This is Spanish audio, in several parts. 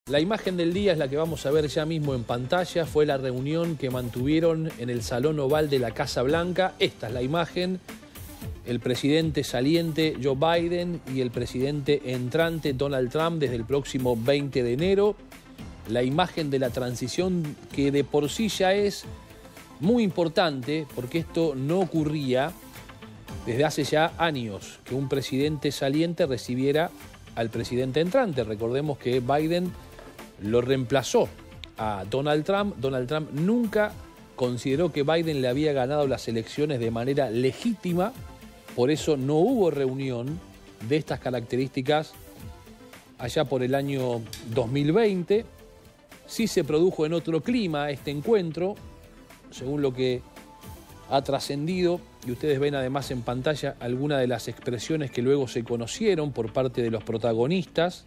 La imagen del día es la que vamos a ver ya mismo en pantalla. Fue la reunión que mantuvieron en el Salón Oval de la Casa Blanca. Esta es la imagen. El presidente saliente Joe Biden y el presidente entrante Donald Trump desde el próximo 20 de enero. La imagen de la transición que de por sí ya es muy importante porque esto no ocurría desde hace ya años, que un presidente saliente recibiera al presidente entrante. Recordemos que Biden lo reemplazó a Donald Trump. Donald Trump nunca consideró que Biden le había ganado las elecciones de manera legítima, por eso no hubo reunión de estas características allá por el año 2020. Sí se produjo en otro clima este encuentro, según lo que ha trascendido, y ustedes ven además en pantalla algunas de las expresiones que luego se conocieron por parte de los protagonistas,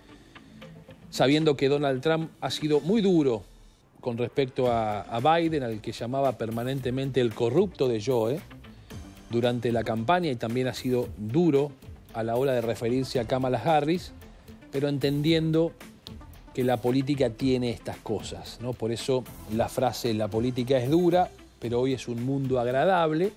sabiendo que Donald Trump ha sido muy duro con respecto a Biden, al que llamaba permanentemente el corrupto de Joe, durante la campaña, y también ha sido duro a la hora de referirse a Kamala Harris, pero entendiendo que la política tiene estas cosas, ¿no? Por eso la frase "la política es dura, pero hoy es un mundo agradable",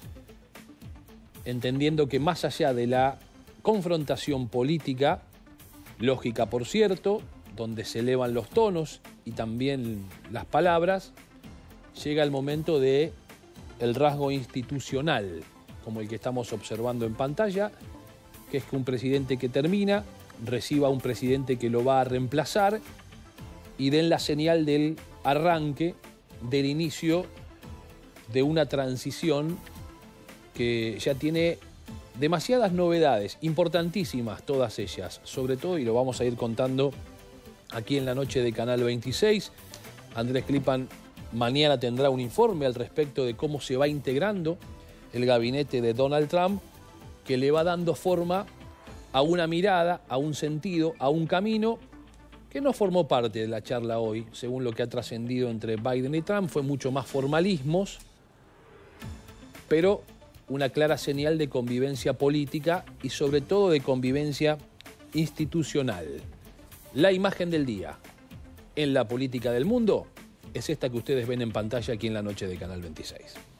entendiendo que más allá de la confrontación política, lógica por cierto, donde se elevan los tonos y también las palabras, llega el momento de el rasgo institucional, como el que estamos observando en pantalla, que es que un presidente que termina reciba a un presidente que lo va a reemplazar y den la señal del arranque, del inicio de una transición que ya tiene demasiadas novedades, importantísimas todas ellas, sobre todo, y lo vamos a ir contando aquí en la noche de Canal 26. Andrés Klipan mañana tendrá un informe al respecto de cómo se va integrando el gabinete de Donald Trump, que le va dando forma a una mirada, a un sentido, a un camino que no formó parte de la charla hoy, según lo que ha trascendido entre Biden y Trump. Fue mucho más formalismos, pero una clara señal de convivencia política y sobre todo de convivencia institucional. La imagen del día en la política del mundo es esta que ustedes ven en pantalla aquí en la noche de Canal 26.